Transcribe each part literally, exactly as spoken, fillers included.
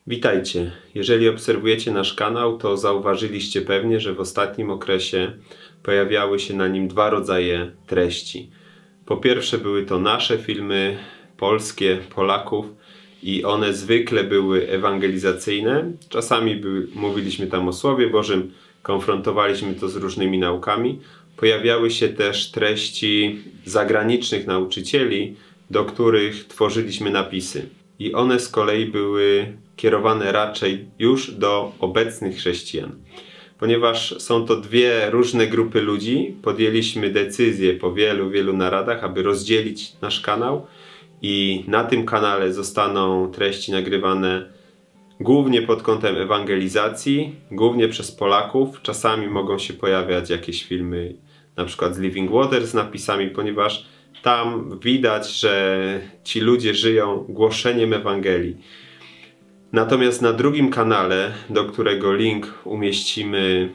Witajcie. Jeżeli obserwujecie nasz kanał, to zauważyliście pewnie, że w ostatnim okresie pojawiały się na nim dwa rodzaje treści. Po pierwsze były to nasze filmy, polskie, Polaków, i one zwykle były ewangelizacyjne. Czasami by, mówiliśmy tam o Słowie Bożym, konfrontowaliśmy to z różnymi naukami. Pojawiały się też treści zagranicznych nauczycieli, do których tworzyliśmy napisy. I one z kolei były kierowane raczej już do obecnych chrześcijan. Ponieważ są to dwie różne grupy ludzi, podjęliśmy decyzję po wielu, wielu naradach, aby rozdzielić nasz kanał i na tym kanale zostaną treści nagrywane głównie pod kątem ewangelizacji, głównie przez Polaków. Czasami mogą się pojawiać jakieś filmy na przykład z Living Water z napisami, ponieważ tam widać, że ci ludzie żyją głoszeniem Ewangelii. Natomiast na drugim kanale, do którego link umieścimy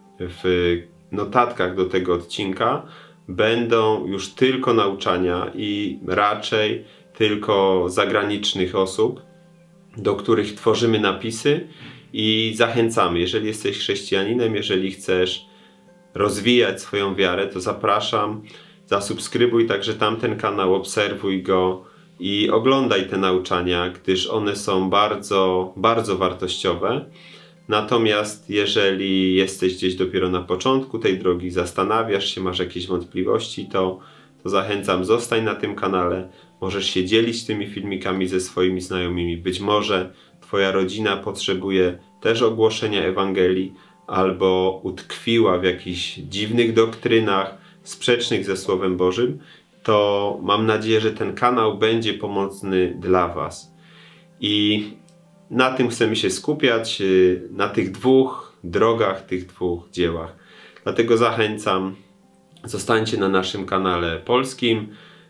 w notatkach do tego odcinka, będą już tylko nauczania i raczej tylko zagranicznych osób, do których tworzymy napisy i zachęcamy. Jeżeli jesteś chrześcijaninem, jeżeli chcesz rozwijać swoją wiarę, to zapraszam, zasubskrybuj także tamten kanał, obserwuj go i oglądaj te nauczania, gdyż one są bardzo, bardzo wartościowe. Natomiast jeżeli jesteś gdzieś dopiero na początku tej drogi, zastanawiasz się, masz jakieś wątpliwości, to, to zachęcam, zostań na tym kanale. Możesz się dzielić tymi filmikami ze swoimi znajomymi. Być może twoja rodzina potrzebuje też ogłoszenia Ewangelii albo utkwiła w jakichś dziwnych doktrynach sprzecznych ze Słowem Bożym, to mam nadzieję, że ten kanał będzie pomocny dla was. I na tym chcemy się skupiać, na tych dwóch drogach, tych dwóch dziełach. Dlatego zachęcam, zostańcie na naszym kanale polskim.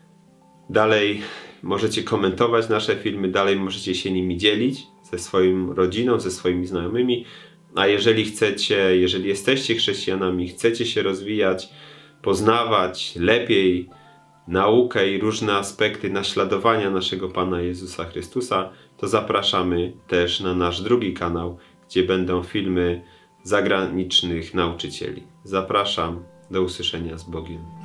Dalej możecie komentować nasze filmy, dalej możecie się nimi dzielić ze swoją rodziną, ze swoimi znajomymi. A jeżeli chcecie, jeżeli jesteście chrześcijanami, chcecie się rozwijać, poznawać lepiej naukę i różne aspekty naśladowania naszego Pana Jezusa Chrystusa, to zapraszamy też na nasz drugi kanał, gdzie będą filmy zagranicznych nauczycieli. Zapraszam, do usłyszenia, z Bogiem.